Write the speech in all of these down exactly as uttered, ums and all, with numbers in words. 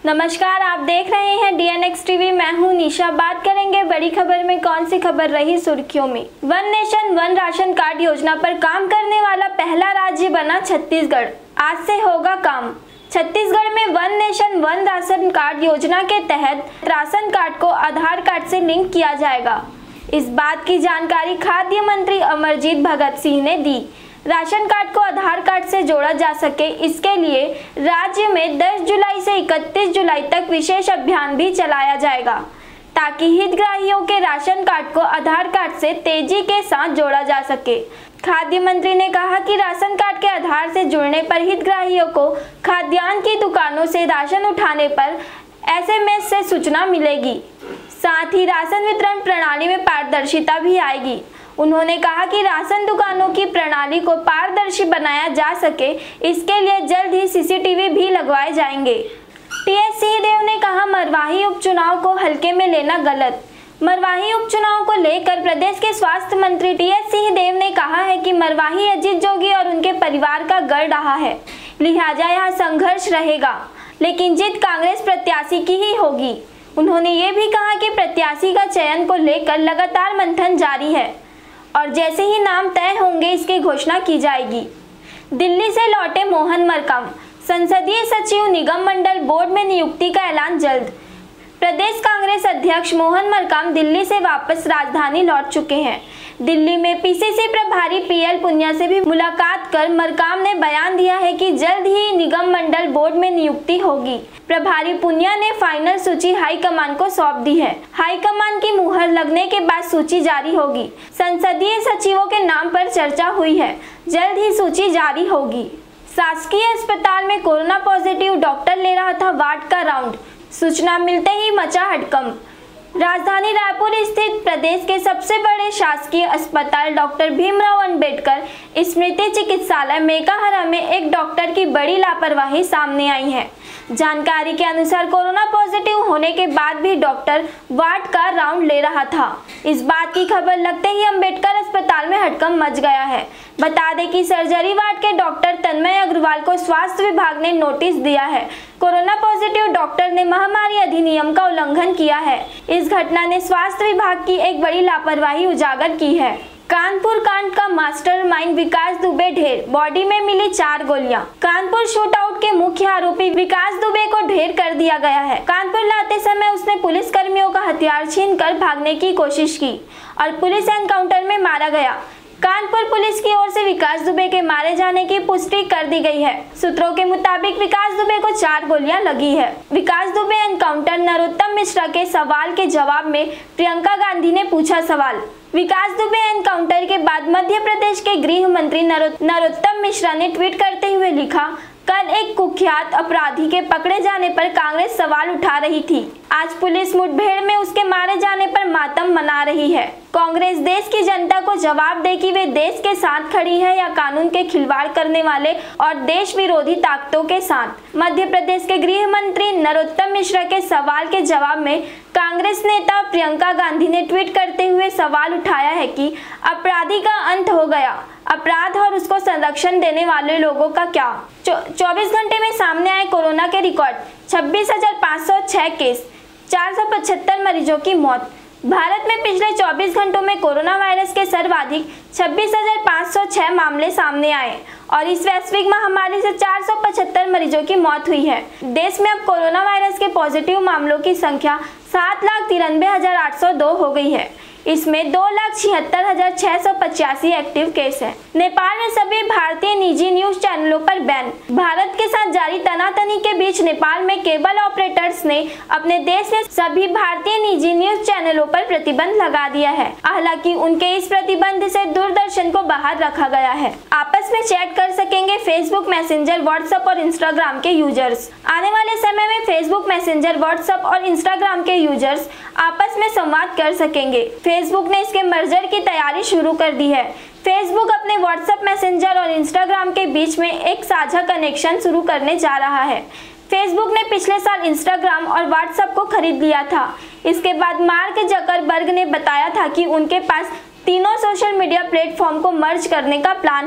नमस्कार, आप देख रहे हैं डी एन एक्स टीवी। मैं हूं निशा। बात करेंगे बड़ी खबर में कौन सी खबर रही सुर्खियों में। One nation one ration card योजना पर काम करने वाला पहला राज्य बना छत्तीसगढ़। आज से होगा काम। छत्तीसगढ़ में one nation one ration card योजना के तहत राशन कार्ड को आधार कार्ड से लिंक किया जाएगा। इस बात की जानकारी खाद्य मंत्री अमरजीत भगत सिंह ने दी। राशन कार्ड को आधार कार्ड से जोड़ा जा सके, इसके लिए राज्य में दस जुलाई से इकतीस जुलाई तक विशेष अभियान भी चलाया जाएगा, ताकि हितग्राहियों के राशन कार्ड को आधार कार्ड से तेजी के साथ जोड़ा जा सके। खाद्य मंत्री ने कहा कि राशन कार्ड के आधार से जुड़ने पर हितग्राहियों को खाद्यान्न की दुकानों से राशन उठाने पर एस एम एस से सूचना मिलेगी। साथ ही राशन वितरण प्रणाली में पारदर्शिता भी आएगी। उन्होंने कहा कि राशन दुकानों की प्रणाली को पारदर्शी बनाया जा सके, इसके लिए जल्द ही सी सी टी वी भी लगवाए जाएंगे। टी एस सिंहदेव ने कहा, मरवाही उपचुनाव को हल्के में लेना गलत। मरवाही उपचुनाव को लेकर प्रदेश के स्वास्थ्य मंत्री टी एस सिंहदेव ने कहा है कि मरवाही अजीत जोगी और उनके परिवार का गढ़ रहा है, लिहाजा यहाँ संघर्ष रहेगा, लेकिन जीत कांग्रेस प्रत्याशी की ही होगी। उन्होंने ये भी कहा कि प्रत्याशी का चयन को लेकर लगातार मंथन जारी है और जैसे ही नाम तय होंगे इसकी घोषणा की जाएगी। दिल्ली से लौटे मोहन मरकाम, संसदीय सचिव निगम मंडल बोर्ड में नियुक्ति का ऐलान जल्द। प्रदेश कांग्रेस अध्यक्ष मोहन मरकाम दिल्ली से वापस राजधानी लौट चुके हैं। दिल्ली में पी सी सी प्रभारी पी एल पुनिया से भी मुलाकात कर मरकाम ने बयान दिया है कि जल्द ही निगम मंडल बोर्ड में नियुक्ति होगी। प्रभारी पुनिया ने फाइनल सूची हाईकमान को सौंप दी है। हाईकमान की मुहर लगने के बाद सूची जारी होगी। संसदीय सचिवों के नाम पर चर्चा हुई है, जल्द ही सूची जारी होगी। शासकीय अस्पताल में कोरोना पॉजिटिव डॉक्टर ले रहा था वार्ड का राउंड, सूचना मिलते ही मचा हड़कंप। राजधानी रायपुर स्थित प्रदेश के सबसे बड़े शासकीय अस्पताल डॉक्टर भीमराव अंबेडकर स्मृति चिकित्सालय मेकाहारा में एक डॉक्टर की बड़ी लापरवाही सामने आई है। जानकारी के अनुसार कोरोना पॉजिटिव होने के बाद भी डॉक्टर वार्ड का राउंड ले रहा था। इस बात की खबर लगते ही अंबेडकर अस्पताल में हड़कंप मच गया है। बता दें कि सर्जरी वार्ड के डॉक्टर तन्मय अग्रवाल को स्वास्थ्य विभाग ने नोटिस दिया है। कोरोना पॉजिटिव डॉक्टर ने महामारी अधिनियम का उल्लंघन किया है। इस घटना ने स्वास्थ्य विभाग की एक बड़ी लापरवाही उजागर की है। कानपुर कांड का मास्टरमाइंड विकास दुबे ढेर, बॉडी में मिली चार गोलियां। कानपुर शूटआउट के मुख्य आरोपी विकास दुबे को ढेर कर दिया गया है। कानपुर लाते समय उसने पुलिस कर्मियों का हथियार छीनकर भागने की कोशिश की और पुलिस एनकाउंटर में मारा गया। कानपुर पुलिस की ओर से विकास दुबे के मारे जाने की पुष्टि कर दी गई है। सूत्रों के मुताबिक विकास दुबे को चार गोलियां लगी है। विकास दुबे एनकाउंटर नरोत्तम मिश्रा के सवाल के जवाब में प्रियंका गांधी ने पूछा सवाल। विकास दुबे एनकाउंटर के बाद मध्य प्रदेश के गृह मंत्री नरोत्तम मिश्रा ने ट्वीट करते हुए लिखा, कल एक कुख्यात अपराधी के पकड़े जाने पर कांग्रेस सवाल उठा रही थी, आज पुलिस मुठभेड़ में उसके मारे जाने पर मातम मना रही है। कांग्रेस देश की जनता को जवाब दे कि वे देश के साथ खड़ी है या कानून के खिलवाड़ करने वाले और देश विरोधी ताकतों के साथ। मध्य प्रदेश के गृह मंत्री नरोत्तम मिश्रा के सवाल के जवाब में कांग्रेस नेता प्रियंका गांधी ने ट्वीट करते हुए सवाल उठाया है कि अपराधी का अंत हो गया, अपराध और उसको संरक्षण देने वाले लोगों का क्या। चौबीस घंटे में सामने आए कोरोना के रिकॉर्ड, छब्बीस हजार पाँच सौ छह केस, चार सौ पचहत्तर मरीजों की मौत। भारत में पिछले चौबीस घंटों में कोरोना वायरस के सर्वाधिक छब्बीस हजार पाँच सौ छह मामले सामने आए और इस वैश्विक महामारी से चार सौ पचहत्तर मरीजों की मौत हुई है। देश में अब कोरोना वायरस के पॉजिटिव मामलों की संख्या सात लाख तिरानवे हजार आठ सौ दो हो गई है। इसमें दो लाख छिहत्तर हजार छह सौ पचासी एक्टिव केस है। नेपाल में सभी भारतीय निजी न्यूज चैनलों पर बैन। भारत के साथ जारी तनातनी के बीच नेपाल में केबल ऑपरेटर्स ने अपने देश में सभी भारतीय निजी न्यूज चैनलों पर प्रतिबंध लगा दिया है। हालांकि उनके इस प्रतिबंध से दूरदर्शन को बाहर रखा गया है। आपस में चैट कर सकेंगे फेसबुक मैसेंजर, व्हाट्सएप और इंस्टाग्राम के यूजर्स। आने वाले समय में फेसबुक मैसेंजर, व्हाट्सएप और इंस्टाग्राम के यूजर्स आपस में संवाद कर सकेंगे। फेसबुक ने इसके मर्जर की तैयारी शुरू कर दी है। फेसबुक अपने व्हाट्सएप मैसेंजर और इंस्टाग्राम के बीच में एक साझा कनेक्शन शुरू करने जा रहा है। फेसबुक ने पिछले साल इंस्टाग्राम और व्हाट्सएप को खरीद लिया था। इसके बाद मार्क जकरबर्ग ने बताया था कि उनके पास तीनों सोशल मीडिया प्लेटफॉर्म को मर्ज करने का प्लान है।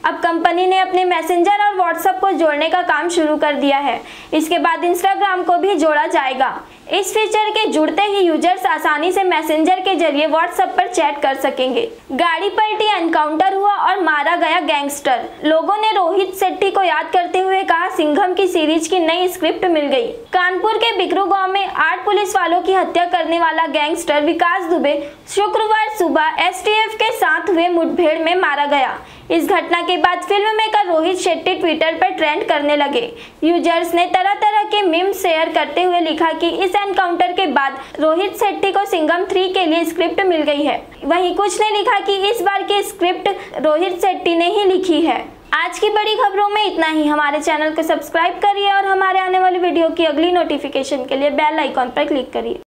अब कंपनी ने अपने मैसेंजर और व्हाट्सएप को जोड़ने का काम शुरू कर दिया है। इसके बाद इंस्टाग्राम को भी जोड़ा जाएगा। इस फीचर के जुड़ते ही यूजर्स आसानी से मैसेंजर के जरिए व्हाट्सएप पर चैट कर सकेंगे। गाड़ी पलटी, एनकाउंटर हुआ और मारा गया गैंगस्टर। लोगों ने रोहित शेट्टी को याद करते हुए कहा, सिंघम की सीरीज की नई स्क्रिप्ट मिल गई। कानपुर के बिकरू गांव में आठ पुलिस वालों की हत्या करने वाला गैंगस्टर विकास दुबे शुक्रवार सुबह एसटीएफ के साथ हुए मुठभेड़ में मारा गया। इस घटना के बाद film maker Rohit Shetty Twitter पर ट्रेंड करने लगे। यूजर्स ने तरह तरह के मीम्स शेयर करते हुए लिखा कि इस एनकाउंटर के बाद रोहित शेट्टी को सिंघम थ्री के लिए स्क्रिप्ट मिल गई है। वहीं कुछ ने लिखा कि इस बार की स्क्रिप्ट रोहित शेट्टी ने ही लिखी है। आज की बड़ी खबरों में इतना ही। हमारे चैनल को सब्सक्राइब करिए और हमारे आने वाली वीडियो की अगली नोटिफिकेशन के लिए बेल आइकॉन पर क्लिक करिए।